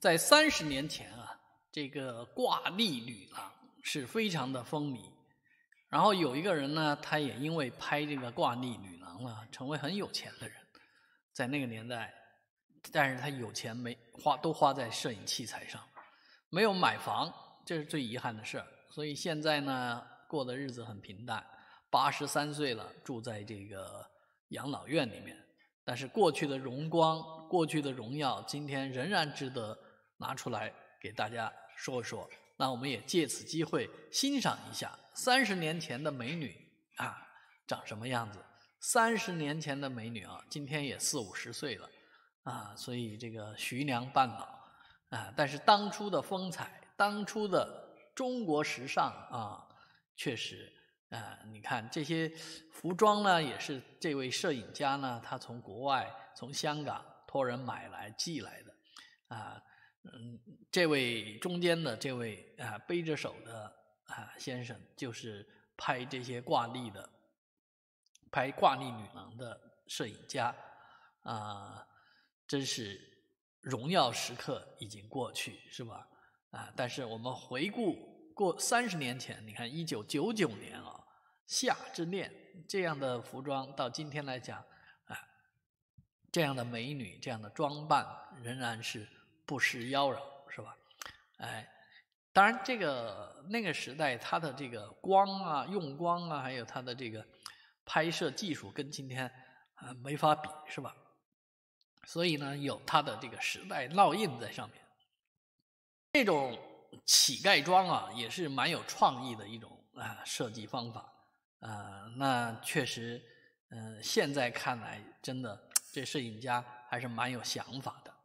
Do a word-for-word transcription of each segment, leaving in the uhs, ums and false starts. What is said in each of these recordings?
在三十年前啊，这个挂历女郎是非常的风靡。然后有一个人呢，他也因为拍这个挂历女郎啊，成为很有钱的人。在那个年代，但是他有钱没花，都花在摄影器材上，没有买房，这是最遗憾的事儿。所以现在呢，过的日子很平淡。八十三岁了，住在这个养老院里面。但是过去的荣光，过去的荣耀，今天仍然值得拿出来给大家说说。那我们也借此机会欣赏一下三十年前的美女啊，长什么样子。三十年前的美女啊，今天也四五十岁了啊，所以这个徐娘半老啊。但是当初的风采，当初的中国时尚啊，确实啊，你看这些服装呢，也是这位摄影家呢，他从国外从香港托人买来寄来的啊。嗯，这位中间的这位啊背着手的啊先生，就是拍这些挂历的、拍挂历女郎的摄影家啊，真是荣耀时刻已经过去，是吧？啊，但是我们回顾过三十年前，你看一九九九年啊，夏之恋这样的服装，到今天来讲啊，这样的美女、这样的装扮仍然是不失妖娆，是吧？哎，当然，这个那个时代，它的这个光啊、用光啊，还有它的这个拍摄技术，跟今天啊没法比，是吧？所以呢，有它的这个时代烙印在上面。这种乞丐装啊，也是蛮有创意的一种啊设计方法啊。那确实，嗯、呃，现在看来，真的这摄影家还是蛮有想法的。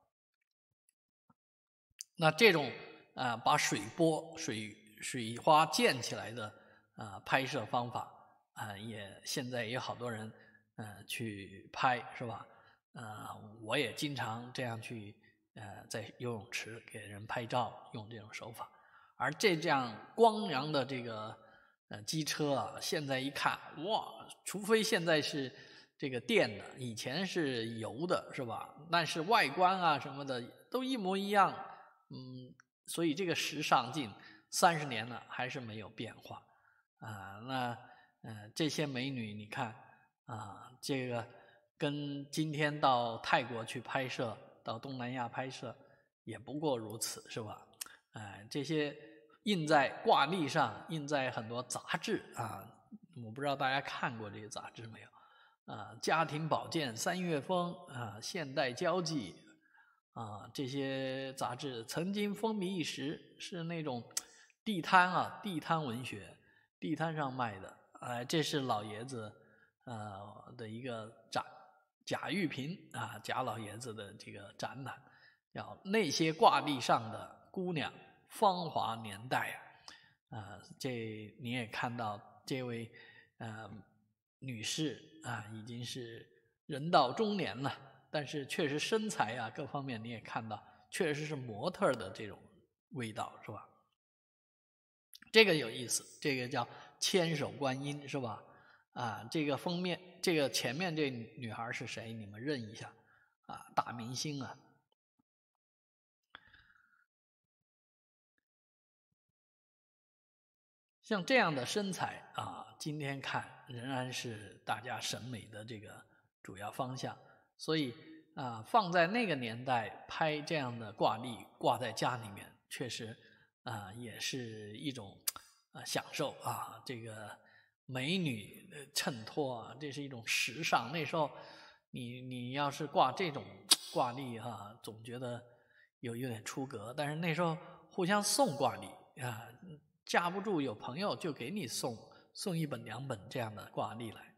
那这种啊，把水波、水水花溅起来的啊拍摄方法啊，也现在也有好多人呃去拍，是吧？呃，我也经常这样去呃在游泳池给人拍照，用这种手法。而这这样光阳的这个呃机车啊，现在一看，哇，除非现在是这个电的，以前是油的，是吧？但是外观啊什么的都一模一样。嗯，所以这个时尚近三十年了，还是没有变化啊。那呃，这些美女，你看啊，这个跟今天到泰国去拍摄，到东南亚拍摄，也不过如此，是吧？哎，这些印在挂历上，印在很多杂志啊，我不知道大家看过这些杂志没有？啊，家庭保健、三月风啊，现代交际。啊，这些杂志曾经风靡一时，是那种地摊啊，地摊文学，地摊上卖的。哎，这是老爷子呃的一个展，贾玉萍啊，贾老爷子的这个展览，叫那些挂历上的姑娘，芳华年代啊。啊，这你也看到这位呃女士啊，已经是人到中年了。但是确实身材啊，各方面你也看到，确实是模特的这种味道，是吧？这个有意思，这个叫千手观音，是吧？啊，这个封面，这个前面这女孩是谁？你们认一下啊，大明星啊。像这样的身材啊，今天看仍然是大家审美的这个主要方向，所以啊，放在那个年代拍这样的挂历挂在家里面，确实啊也是一种啊享受啊。这个美女的衬托啊，这是一种时尚。那时候你你要是挂这种挂历哈，总觉得有有点出格，但是那时候互相送挂历啊。架不住有朋友就给你送送一本两本这样的挂历来。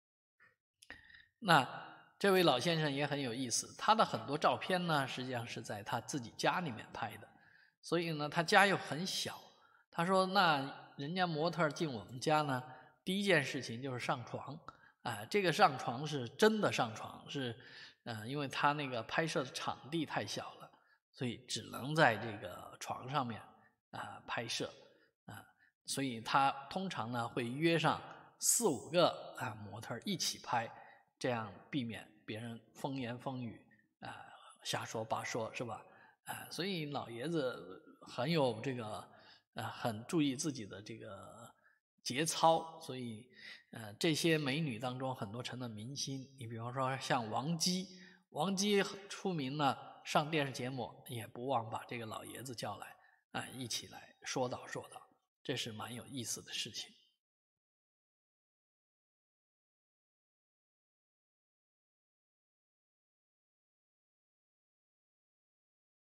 那这位老先生也很有意思，他的很多照片呢，实际上是在他自己家里面拍的，所以呢，他家又很小。他说：“那人家模特进我们家呢，第一件事情就是上床啊、呃，这个上床是真的上床，是呃，因为他那个拍摄的场地太小了，所以只能在这个床上面啊、呃、拍摄。”啊，所以他通常呢会约上四五个啊模特一起拍，这样避免别人风言风语啊瞎说八说，是吧？ 啊，所以老爷子很有这个呃，很注意自己的这个节操，所以呃，这些美女当中很多成了明星。你比方说像王姬，王姬出名了，上电视节目也不忘把这个老爷子叫来啊，一起来说道说道，这是蛮有意思的事情。